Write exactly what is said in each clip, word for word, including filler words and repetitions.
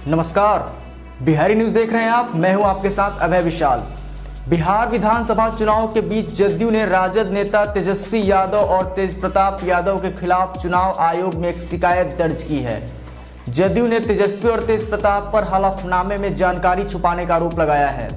नमस्कार, बिहारी न्यूज देख रहे हैं आप। मैं हूं आपके साथ अभय विशाल। बिहार विधानसभा चुनाव के बीच जदयू ने राजद नेता तेजस्वी यादव और तेज प्रताप यादव के खिलाफ चुनाव आयोग में एक शिकायत दर्ज की है। जदयू ने तेजस्वी और तेज प्रताप पर हलफनामे में जानकारी छुपाने का आरोप लगाया है।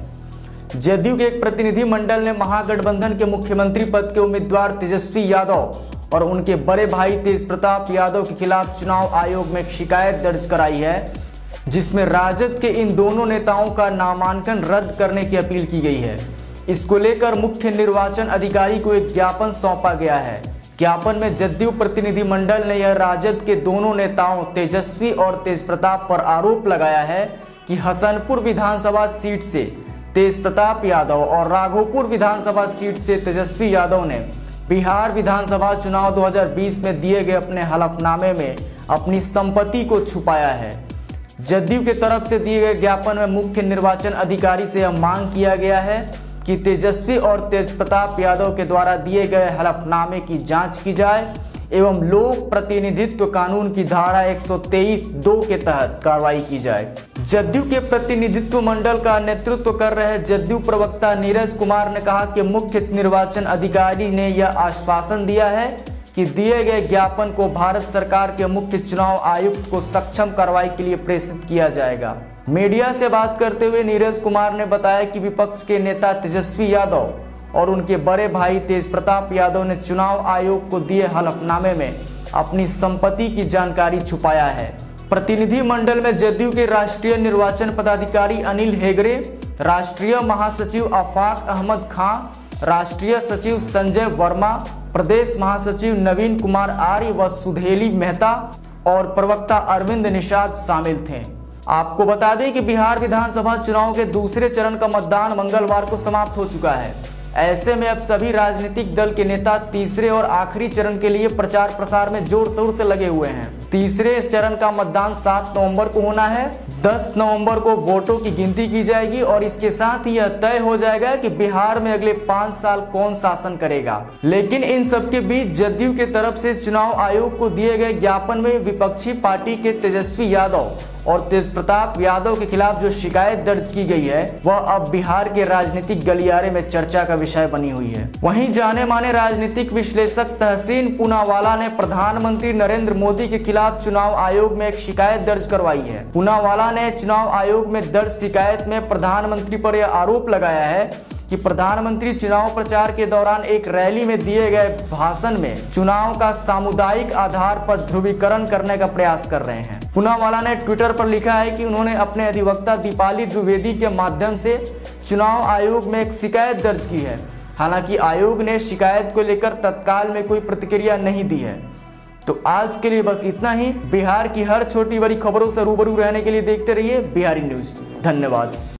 जदयू के एक प्रतिनिधि मंडल ने महागठबंधन के मुख्यमंत्री पद के उम्मीदवार तेजस्वी यादव और उनके बड़े भाई तेज प्रताप यादव के खिलाफ चुनाव आयोग में एक शिकायत दर्ज कराई है, जिसमें राजद के इन दोनों नेताओं का नामांकन रद्द करने की अपील की गई है। इसको लेकर मुख्य निर्वाचन अधिकारी को एक ज्ञापन सौंपा गया है। ज्ञापन में जदयू प्रतिनिधि मंडल ने यह राजद के दोनों नेताओं तेजस्वी और तेज प्रताप पर आरोप लगाया है कि हसनपुर विधानसभा सीट से तेज प्रताप यादव और राघोपुर विधानसभा सीट से तेजस्वी यादव ने बिहार विधानसभा चुनाव दो हज़ार बीस में दिए गए अपने हलफनामे में अपनी संपत्ति को छुपाया है। जदयू के तरफ से दिए गए ज्ञापन में मुख्य निर्वाचन अधिकारी से यह मांग किया गया है कि तेजस्वी और तेज प्रताप यादव के द्वारा दिए गए हलफनामे की जांच की जाए एवं लोक प्रतिनिधित्व कानून की धारा एक सौ तेईस दो के तहत कार्रवाई की जाए। जदयू के प्रतिनिधित्व मंडल का नेतृत्व कर रहे जदयू प्रवक्ता नीरज कुमार ने कहा कि मुख्य निर्वाचन अधिकारी ने यह आश्वासन दिया है कि दिए गए ज्ञापन को भारत सरकार के मुख्य चुनाव आयुक्त को सक्षम कार्रवाई के लिए प्रेषित किया जाएगा। मीडिया से बात करते हुए नीरज कुमार ने बताया कि विपक्ष के नेता तेजस्वी यादव और उनके बड़े भाई तेज प्रताप यादव ने चुनाव आयोग को दिए हलफनामे में अपनी संपत्ति की जानकारी छुपाया है। प्रतिनिधि मंडल में जदयू के राष्ट्रीय निर्वाचन पदाधिकारी अनिल हेगड़े, राष्ट्रीय महासचिव आफाक अहमद खां, राष्ट्रीय सचिव संजय वर्मा, प्रदेश महासचिव नवीन कुमार आर्य व सुधेली मेहता और प्रवक्ता अरविंद निषाद शामिल थे। आपको बता दें कि बिहार विधानसभा चुनाव के दूसरे चरण का मतदान मंगलवार को समाप्त हो चुका है। ऐसे में अब सभी राजनीतिक दल के नेता तीसरे और आखिरी चरण के लिए प्रचार प्रसार में जोर शोर से लगे हुए हैं। तीसरे चरण का मतदान सात नवंबर को होना है। दस नवंबर को वोटों की गिनती की जाएगी और इसके साथ ही यह तय हो जाएगा कि बिहार में अगले पाँच साल कौन शासन करेगा। लेकिन इन सबके बीच जदयू के तरफ से चुनाव आयोग को दिए गए ज्ञापन में विपक्षी पार्टी के तेजस्वी यादव और तेज प्रताप यादव के खिलाफ जो शिकायत दर्ज की गई है वह अब बिहार के राजनीतिक गलियारे में चर्चा का विषय बनी हुई है। वहीं जाने माने राजनीतिक विश्लेषक तहसीन पूनावाला ने प्रधानमंत्री नरेंद्र मोदी के खिलाफ चुनाव आयोग में एक शिकायत दर्ज करवाई है। पूनावाला ने चुनाव आयोग में दर्ज शिकायत में प्रधानमंत्री पर यह आरोप लगाया है कि प्रधानमंत्री चुनाव प्रचार के दौरान एक रैली में दिए गए भाषण में चुनाव का सामुदायिक आधार पर ध्रुवीकरण करने का प्रयास कर रहे हैं। पूनावाला ने ट्विटर पर लिखा है कि उन्होंने अपने अधिवक्ता दीपाली द्विवेदी के माध्यम से चुनाव आयोग में एक शिकायत दर्ज की है। हालांकि आयोग ने शिकायत को लेकर तत्काल में कोई प्रतिक्रिया नहीं दी है। तो आज के लिए बस इतना ही। बिहार की हर छोटी बड़ी खबरों से रूबरू रहने के लिए देखते रहिए बिहारी न्यूज। धन्यवाद।